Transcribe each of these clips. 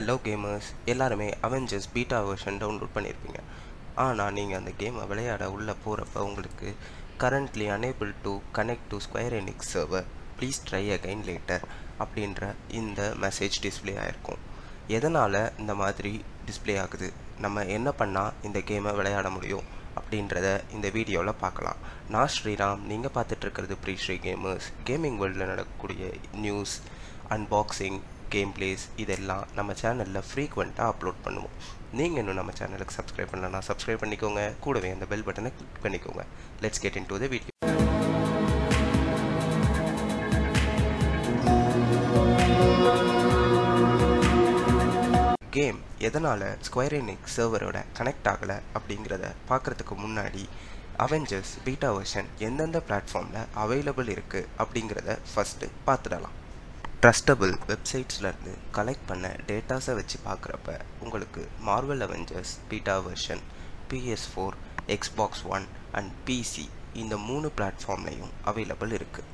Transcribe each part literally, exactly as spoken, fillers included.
Hello gamers, எல்லாருமே Avengers beta version download பண்ணியிருப்பீங்க. ஆனால் நீங்கள் அந்த கேமை விளையாட உள்ளே போகிறப்ப உங்களுக்கு currently unable to connect to Square Enix server, please try again later அப்படின்ற இந்த மெசேஜ் டிஸ்பிளே ஆகிருக்கும். எதனால் இந்த மாதிரி டிஸ்பிளே ஆகுது, நம்ம என்ன பண்ணால் இந்த கேமை விளையாட முடியும் அப்படின்றத இந்த வீடியோவில் பார்க்கலாம். நான் ஸ்ரீராம், நீங்கள் பார்த்துட்ருக்கிறது ப்ரீ ஸ்ரீ கேமர்ஸ். கேமிங் வேர்ல்டில் நடக்கக்கூடிய நியூஸ், அன்பாக்சிங், கேம் பிளேஸ் இதெல்லாம் நம்ம சேனலில் ஃப்ரீக்வெண்ட்டாக அப்லோட் பண்ணுவோம். நீங்கள் இன்னும் நம்ம சேனலுக்கு சப்ஸ்கிரைப் பண்ணலன்னா சப்ஸ்கிரைப் பண்ணிக்கோங்க, கூடவே அந்த பெல் பட்டனை கிளிக் பண்ணிக்கோங்க. Let's get into the video. Game எதனால் ஸ்கொயர் எனிக்ஸ் சர்வரோட கனெக்ட் ஆகலை அப்படிங்கிறத பார்க்குறதுக்கு முன்னாடி அவெஞ்சர்ஸ் பீட்டா வெர்ஷன் எந்தெந்த பிளாட்ஃபார்மில் அவைலபிள் இருக்குது அப்படிங்கிறத ஃபஸ்ட்டு பார்த்துடலாம். ட்ரஸ்டபிள் வெப்சைட்ஸ்லேருந்து கலெக்ட் பண்ண டேட்டாஸை வச்சு பார்க்குறப்ப உங்களுக்கு Marvel Avengers beta version P S four, Xbox one and PC இந்த மூணு பிளாட்ஃபார்ம்லையும் அவைலபிள் இருக்குது.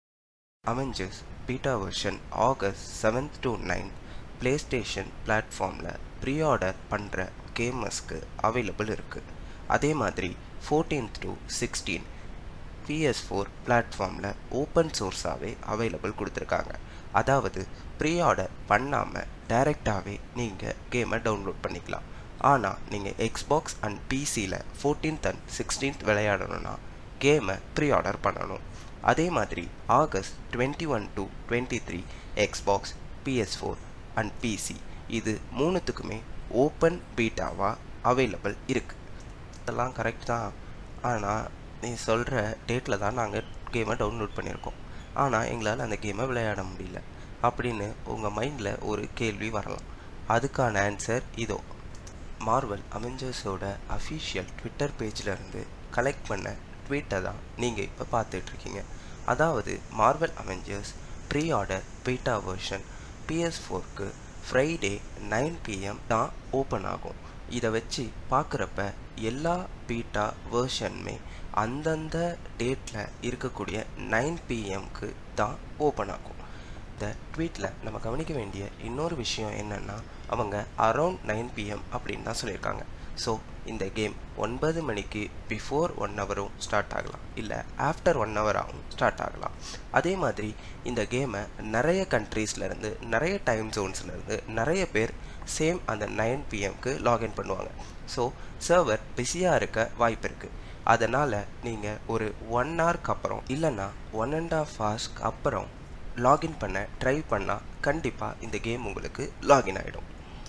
Avengers beta version August seventh to ninth PlayStation பிளாட்ஃபார்மில் ப்ரீ ஆர்டர் பண்ணுற கேமர்ஸ்க்கு அவைலபிள் இருக்குது. அதே மாதிரி fourteenth to sixteen P S four பிளாட்ஃபார்மில் ஓப்பன் சோர்ஸாகவே அவைலபிள் கொடுத்துருக்காங்க. அதாவது ப்ரீ ஆர்டர் பண்ணாமல் டைரெக்டாகவே நீங்கள் கேமை டவுன்லோட் பண்ணிக்கலாம். ஆனால் நீங்கள் எக்ஸ்பாக்ஸ் அண்ட் பிசியில் ஃபோர்டீன்த் அண்ட் சிக்ஸ்டீன்த் விளையாடணுன்னா கேமை ப்ரீ ஆர்டர் பண்ணணும். அதே மாதிரி August twenty one to twenty three Xbox, P S four and PC இது மூணுத்துக்குமே ஓப்பன் பீட்டாவாக அவைலபிள் இருக்குது. இதெல்லாம் கரெக்ட் தான், ஆனால் நீ சொல்கிற டேட்டில் தான் நாங்கள் கேமை டவுன்லோட் பண்ணியிருக்கோம், ஆனால் எங்களால் அந்த கேமை விளையாட முடியல அப்படின்னு உங்கள் மைண்டில் ஒரு கேள்வி வரலாம். அதுக்கான ஆன்சர் இதோ. மார்வல் அவெஞ்சர்ஸோட அஃபிஷியல் ட்விட்டர் பேஜிலேருந்து கலெக்ட் பண்ண ட்வீட்டை தான் நீங்கள் இப்போ பார்த்துட்ருக்கீங்க. அதாவது Marvel Avengers pre order beta version P S ஃபோருக்கு ஃப்ரைடே நைன் பிஎம் தான் ஓப்பன் ஆகும். இதை வச்சு பார்க்குறப்ப எல்லா பீட்டா வெர்ஷனுமே அந்தந்த டேட்டில் இருக்கக்கூடிய நைன் பிஎம்க்கு தான் ஓப்பன் ஆகும். இந்த ட்வீட்டில் நம்ம கவனிக்க வேண்டிய இன்னொரு விஷயம் என்னென்னா, அவங்க அரவுண்ட் நைன் பிஎம் அப்படின்னு தான் சொல்லியிருக்காங்க. ஸோ இந்த கேம் ஒன்பது மணிக்கு பிஃபோர் ஒன் ஹவரும் ஸ்டார்ட் ஆகலாம், இல்லை ஆஃப்டர் ஒன் ஹவராகவும் ஸ்டார்ட் ஆகலாம். அதே மாதிரி இந்த கேமை நிறைய கண்ட்ரீஸ்லேருந்து, நிறைய டைம் ஜோன்ஸ்லேருந்து நிறைய பேர் சேம் அந்த நைன் பிஎம்க்கு லாகின் பண்ணுவாங்க. ஸோ சர்வர் பிஸியாக இருக்க வாய்ப்பு இருக்குது. அதனால் நீங்கள் ஒரு ஒன் ஹவருக்கு அப்புறம் இல்லைன்னா ஒன் அண்ட் ஆஃப் ஹவர்ஸ்க்கு அப்புறம் லாகின் பண்ண ட்ரை பண்ணால் கண்டிப்பாக இந்த கேம் உங்களுக்கு லாகின் ஆகிடும்.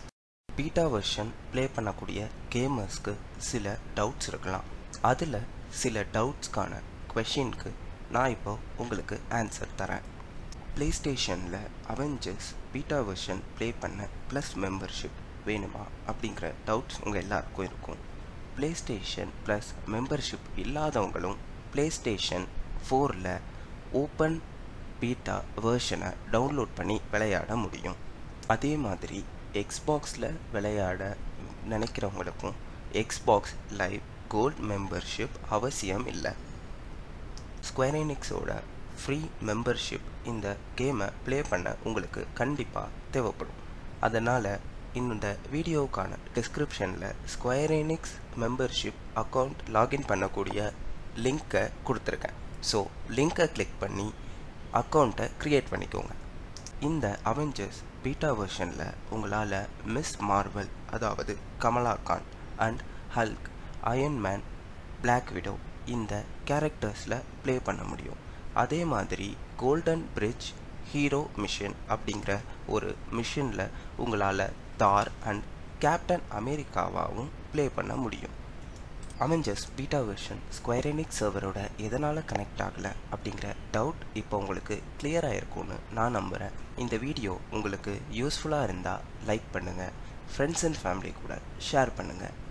பீட்டா வெர்ஷன் ப்ளே பண்ணக்கூடிய கேமர்ஸ்க்கு சில டவுட்ஸ் இருக்கலாம். அதில் சில டவுட்ஸ்க்கான கொஷினுக்கு நான் இப்போ உங்களுக்கு ஆன்சர் தரேன். ப்ளே ஸ்டேஷனில் அவெஞ்சர்ஸ் பீட்டா வெர்ஷன் ப்ளே பண்ண ப்ளஸ் மெம்பர்ஷிப் வேணுமா அப்படிங்கிற டவுட்ஸ் உங்கள் எல்லாருக்கும் இருக்கும். ப்ளே ஸ்டேஷன் ப்ளஸ் மெம்பர்ஷிப் இல்லாதவங்களும் ப்ளே ஸ்டேஷன் ஃபோரில் ஓப்பன் பீட்டா வெர்ஷனை டவுன்லோட் பண்ணி விளையாட முடியும். அதே மாதிரி எக்ஸ்பாக்ஸில் விளையாட நினைக்கிறவங்களுக்கும் எக்ஸ்பாக்ஸ் லைவ் கோல்ட் மெம்பர்ஷிப் அவசியம் இல்லை. ஸ்கொயர் எனிக்ஸோட ஃப்ரீ மெம்பர்ஷிப் இந்த கேமை ப்ளே பண்ண உங்களுக்கு கண்டிப்பாக தேவைப்படும். அதனால் இந்த வீடியோவுக்கான டிஸ்கிரிப்ஷனில் Square Enix membership account login பண்ணக்கூடிய லிங்க்கை கொடுத்துருக்கேன். ஸோ லிங்க்கை கிளிக் பண்ணி அக்கௌண்ட்டை க்ரியேட் பண்ணிக்கோங்க. இந்த அவெஞ்சர்ஸ் பீட்டா வெர்ஷனில் உங்களால் மிஸ் மார்வல், அதாவது Kamala Khan and Hulk, Iron Man, Black Widow இந்த கேரக்டர்ஸில் ப்ளே பண்ண முடியும். அதே மாதிரி கோல்டன் பிரிட்ஜ் ஹீரோ மிஷன் அப்படிங்கிற ஒரு மிஷனில் உங்களால் தார் அண்ட் கேப்டன் அமெரிக்காவாகவும் ப்ளே பண்ண முடியும். Avengers beta version Square Enix சர்வரோட எதனால் கனெக்ட் ஆகலை அப்படிங்கிற டவுட் இப்போ உங்களுக்கு கிளியராக இருக்கும்னு நான் நம்புகிறேன். இந்த வீடியோ உங்களுக்கு யூஸ்ஃபுல்லாக இருந்தால் லைக் பண்ணுங்கள், ஃப்ரெண்ட்ஸ் அண்ட் ஃபேமிலி கூட ஷேர் பண்ணுங்கள்.